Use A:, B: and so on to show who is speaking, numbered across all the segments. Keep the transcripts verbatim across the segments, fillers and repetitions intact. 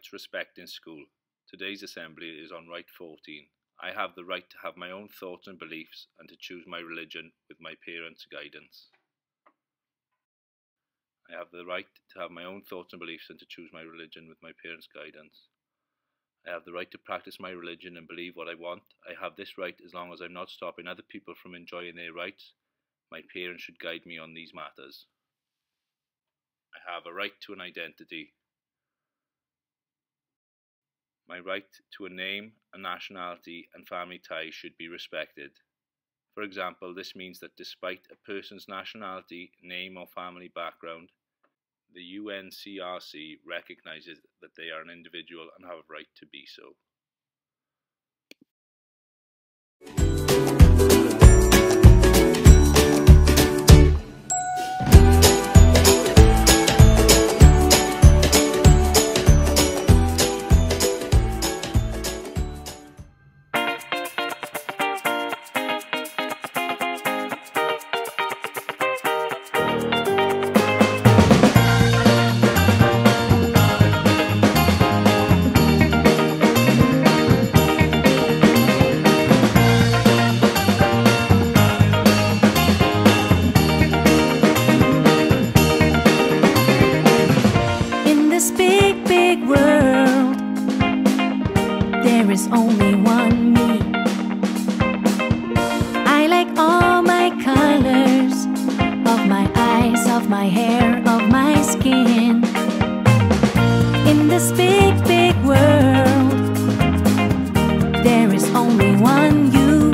A: rights respect in school. Today's assembly is on Right fourteen. I have the right to have my own thoughts and beliefs and to choose my religion with my parents' guidance. I have the right to have my own thoughts and beliefs and to choose my religion with my parents' guidance. I have the right to practice my religion and believe what I want. I have this right as long as I'm not stopping other people from enjoying their rights. My parents should guide me on these matters. I have a right to an identity. My right to a name, a nationality, and family ties should be respected. For example, this means that despite a person's nationality, name, or family background, the U N C R C recognizes that they are an individual and have a right to be so.
B: There is only one me. I like all my colors, of my eyes, of my hair, of my skin. In this big, big world, there is only one you.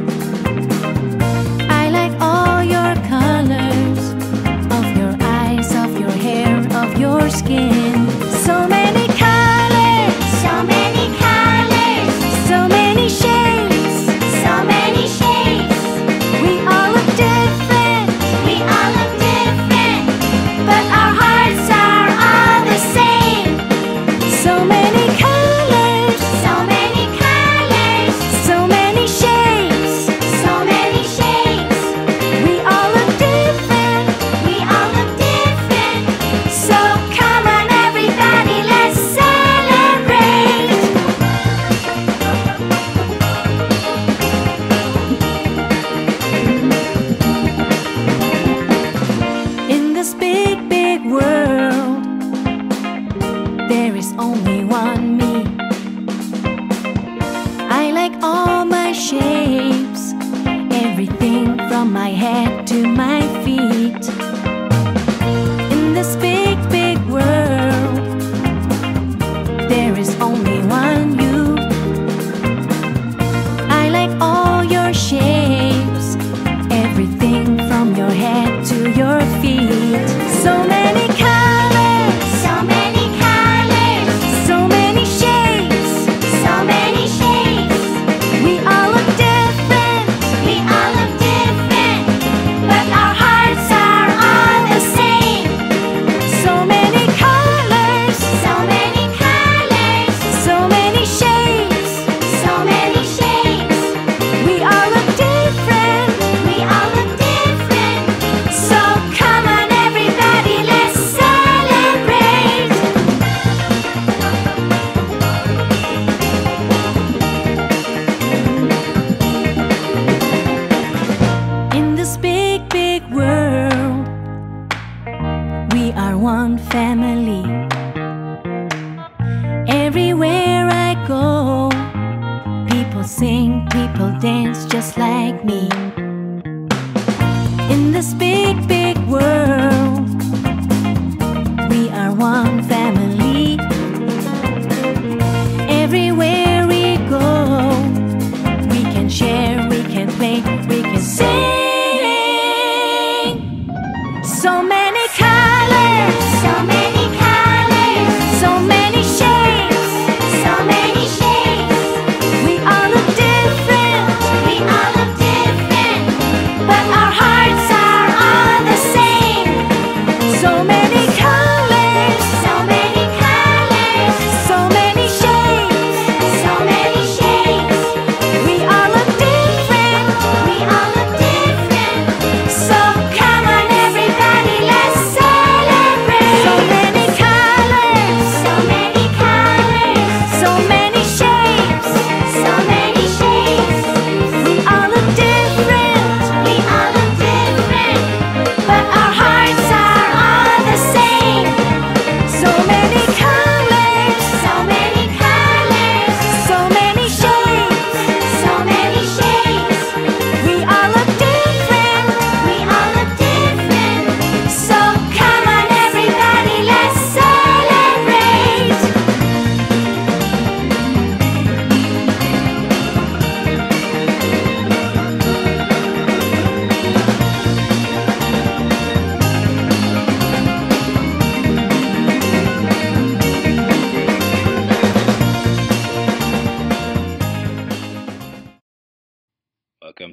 B: I like all your colors, of your eyes, of your hair, of your skin. So many colors, so many colors, so many shades, so many shades. We all look different, we all look different, but our hearts are all the same. So many colors, so many colors, so many shades, so many shades. We all look different, we all look different. So come on everybody, let's celebrate. In this big, big world, there is only one me. I like all my shapes, everything from my head to my feet. In this big, big world, there is only one you. I like all your shapes, everything from your head to your feet. So many colors, so many colors, so many shades, so many shades. We all look different, we all look different, but our hearts are all the same. So many colors, so many colors, so many shades, so many shades. We all look different, we all look different. So come on everybody, let's celebrate. In this big, big world, we are one family. Everywhere I go, people sing, people dance just like me. In this big, big world, we are one family. Everywhere we go, we can share, we can play, we can sing. So many colors, so many colors, so many shades, so many shades. We all look different, we all look different,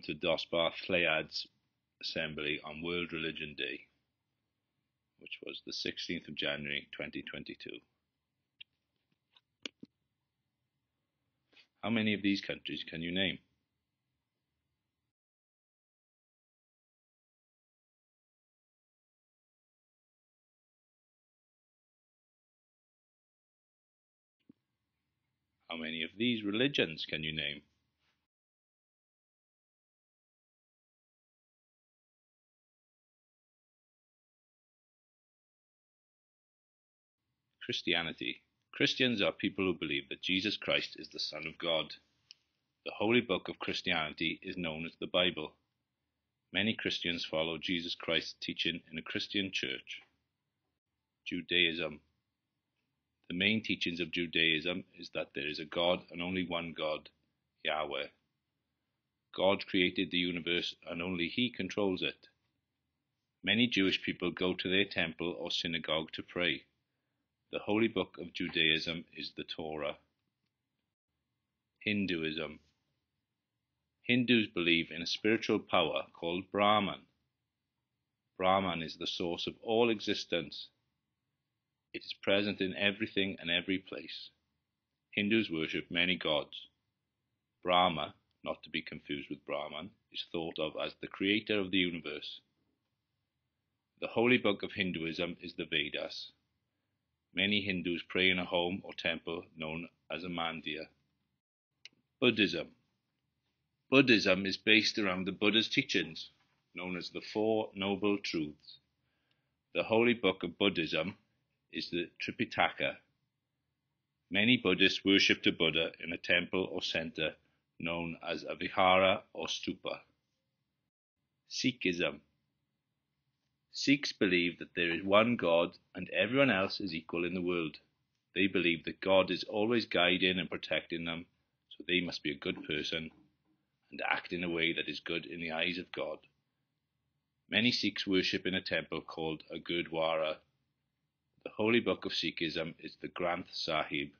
A: to Dosbarth Lleiad's Assembly on World Religion Day, which was the sixteenth of January twenty twenty-two. How many of these countries can you name? How many of these religions can you name? Christianity. Christians are people who believe that Jesus Christ is the Son of God. The holy book of Christianity is known as the Bible. Many Christians follow Jesus Christ's teaching in a Christian church. Judaism. The main teachings of Judaism is that there is a God and only one God, Yahweh. God created the universe and only He controls it. Many Jewish people go to their temple or synagogue to pray. The holy book of Judaism is the Torah. Hinduism. Hindus believe in a spiritual power called Brahman. Brahman is the source of all existence. It is present in everything and every place. Hindus worship many gods. Brahma, not to be confused with Brahman, is thought of as the creator of the universe. The holy book of Hinduism is the Vedas. Many Hindus pray in a home or temple known as a mandir. Buddhism. Buddhism is based around the Buddha's teachings, known as the Four Noble Truths. The holy book of Buddhism is the Tripitaka. Many Buddhists worship the Buddha in a temple or center known as a vihara or stupa. Sikhism. Sikhs believe that there is one God and everyone else is equal in the world. They believe that God is always guiding and protecting them, so they must be a good person and act in a way that is good in the eyes of God. Many Sikhs worship in a temple called a Gurdwara. The holy book of Sikhism is the Granth Sahib.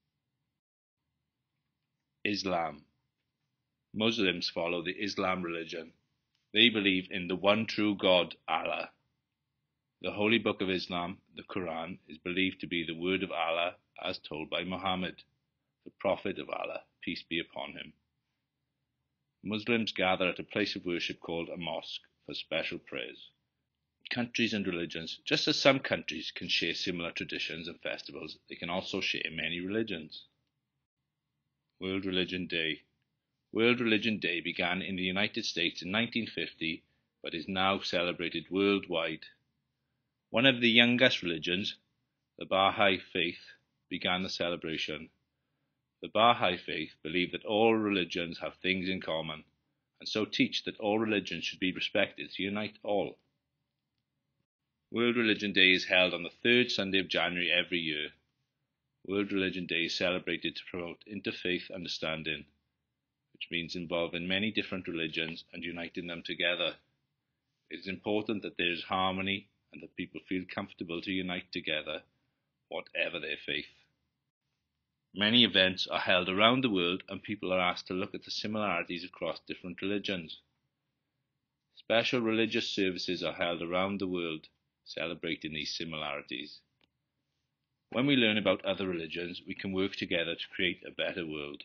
A: Islam. Muslims follow the Islam religion. They believe in the one true God, Allah. The holy book of Islam, the Quran, is believed to be the word of Allah as told by Muhammad, the prophet of Allah, peace be upon him. Muslims gather at a place of worship called a mosque for special prayers. Countries and religions. Just as some countries can share similar traditions and festivals, they can also share many religions. World Religion Day. World Religion Day began in the United States in nineteen fifty, but is now celebrated worldwide. One of the youngest religions, the Baha'i Faith, began the celebration. The Baha'i Faith believe that all religions have things in common, and so teach that all religions should be respected to unite all. World Religion Day is held on the third Sunday of January every year. World Religion Day is celebrated to promote interfaith understanding, which means involving many different religions and uniting them together. It is important that there is harmony and that people feel comfortable to unite together, whatever their faith. Many events are held around the world and people are asked to look at the similarities across different religions. Special religious services are held around the world, celebrating these similarities. When we learn about other religions, we can work together to create a better world.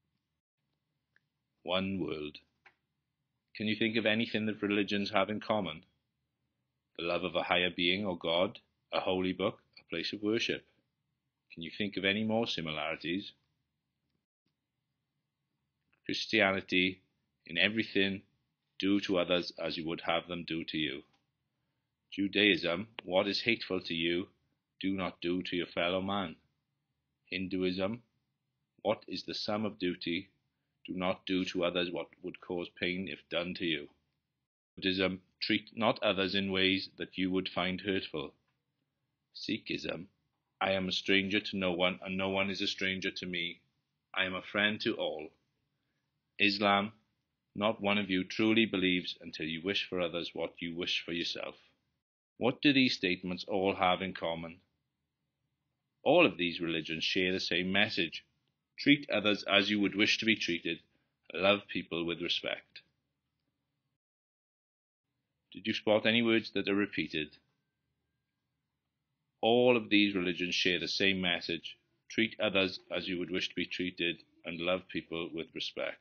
A: One world. Can you think of anything that religions have in common? The love of a higher being or God, a holy book, a place of worship. Can you think of any more similarities? Christianity, in everything, do to others as you would have them do to you. Judaism, what is hateful to you, do not do to your fellow man. Hinduism, what is the sum of duty, do not do to others what would cause pain if done to you. Buddhism, treat not others in ways that you would find hurtful. Sikhism, I am a stranger to no one and no one is a stranger to me. I am a friend to all. Islam, not one of you truly believes until you wish for others what you wish for yourself. What do these statements all have in common? All of these religions share the same message. Treat others as you would wish to be treated. Love people with respect. Did you spot any words that are repeated? All of these religions share the same message: treat others as you would wish to be treated and love people with respect.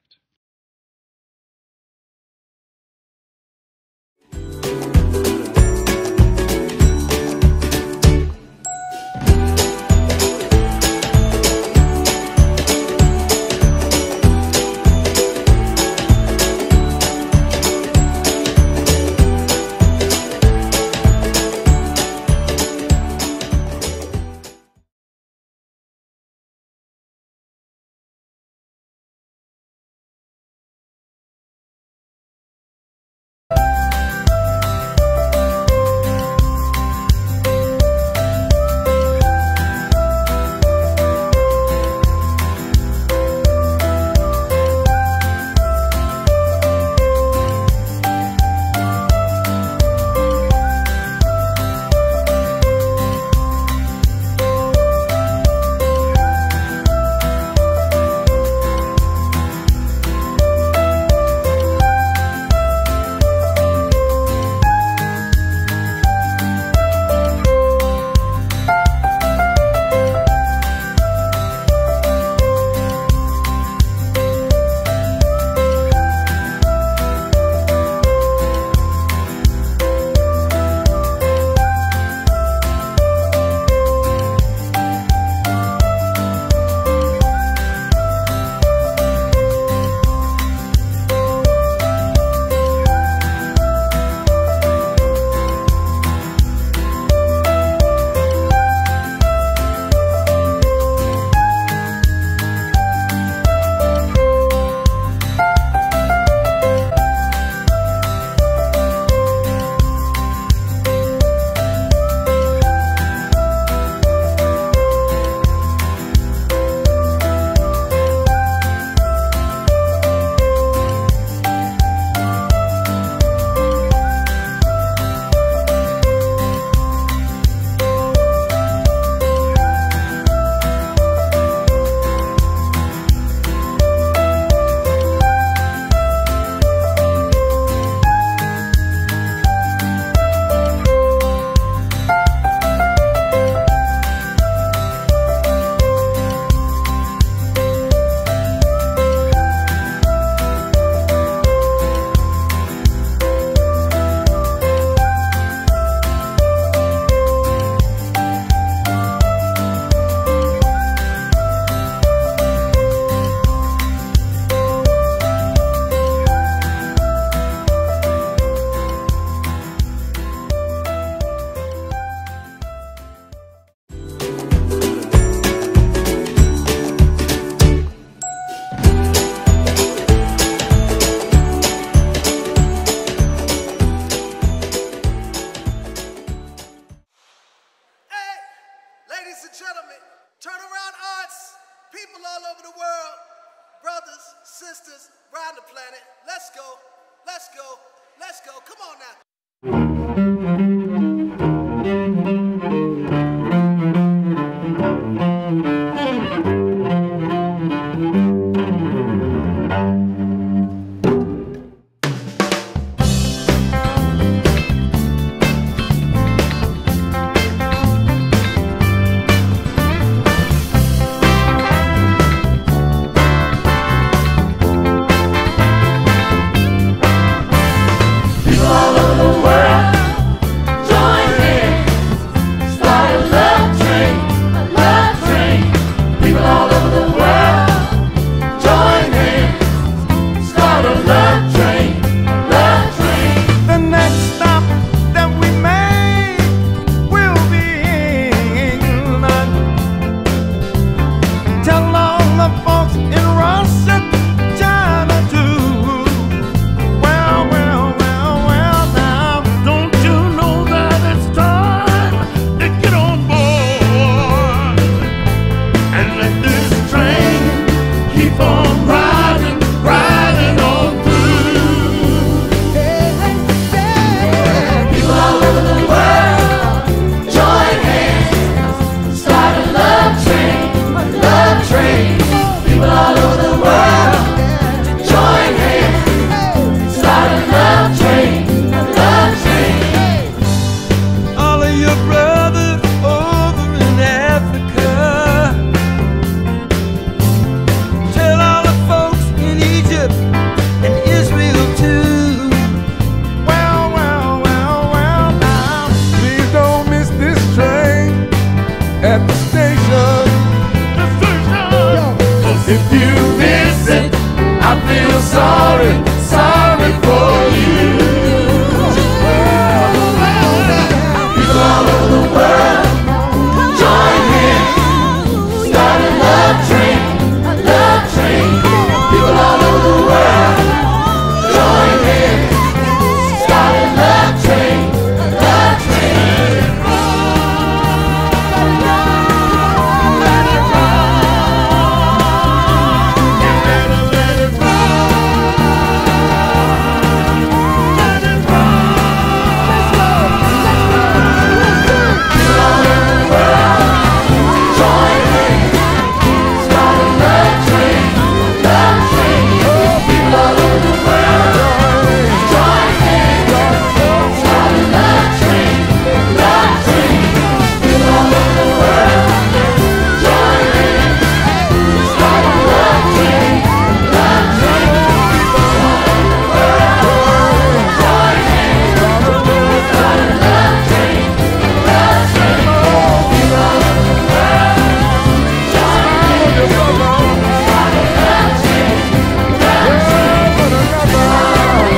C: Ladies and gentlemen, turn around arts, people all over the world, brothers, sisters, around the planet. Let's go, let's go, let's go. Come on now.
D: If you miss it, I feel sorry, sorry for you. People all over the world, join hands, start a love train, a love train. People all over the world, join hands, start a love train, a love train. Let it run, you better let it run, let it run. Let's go, let's go, let's go. People all over the world, join hands, start a love train, love train. People all over the world, join hands, start a love train, love train. People all over the world, join hands, start a love train, love train. People all over the world, join hands, start a love train, love train. People all over the world, join hands, start a love train, love train.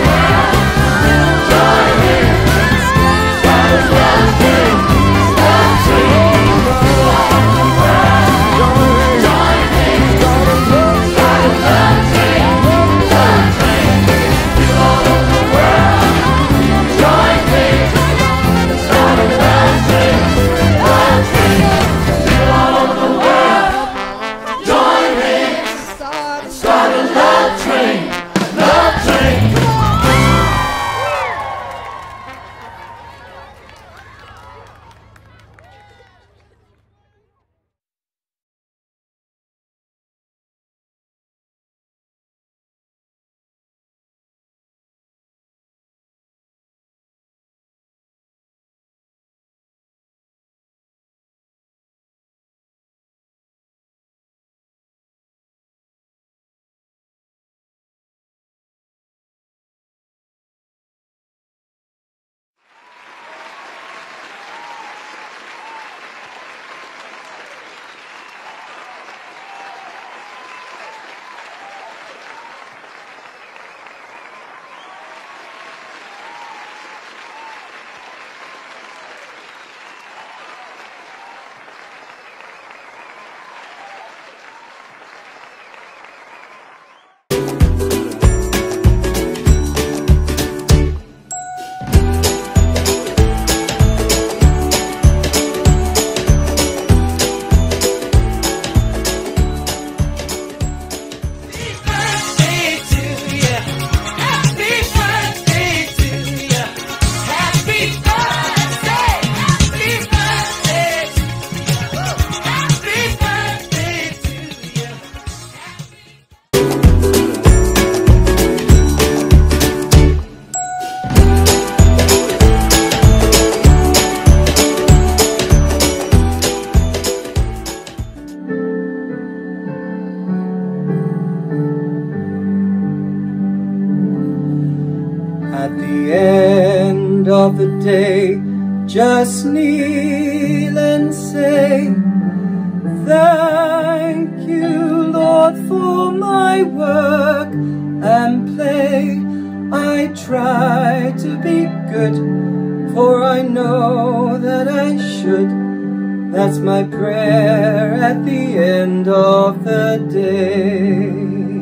E: At the end of the day, just kneel and say, thank you, Lord, for my work and play. I try to be good, for I know that I should. That's my prayer at the end of the day.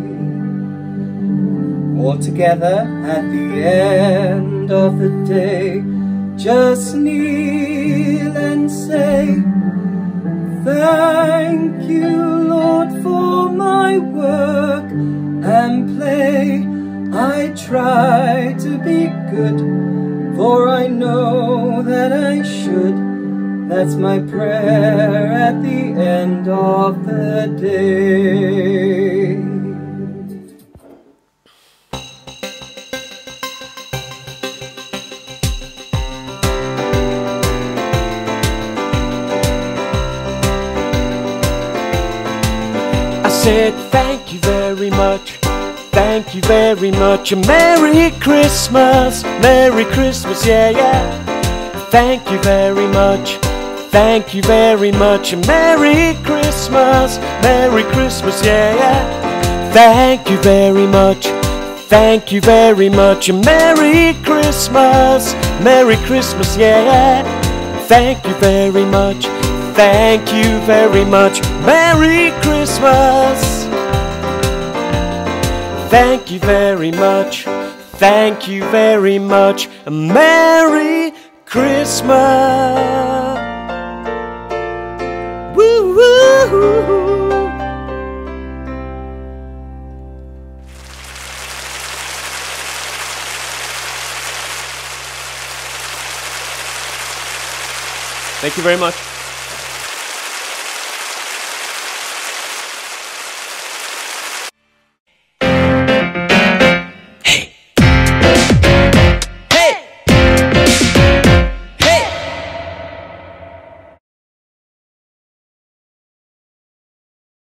E: All together at the end of the day, just kneel and say, thank you, Lord, for my work and play. I try to be good, for I know that I should. That's my prayer at the end of the day.
F: I said thank you very much, thank you very much, and Merry Christmas, Merry Christmas, yeah, yeah. Thank you very much, Thank you very much. Merry Christmas, Merry Christmas, yeah, yeah. Thank you very much. Thank you very much. Merry Christmas, Merry Christmas, yeah. Thank you very much. Thank you very much. Merry Christmas. Thank you very much. Thank you very much. Merry Christmas. Woo woo. Thank you very much.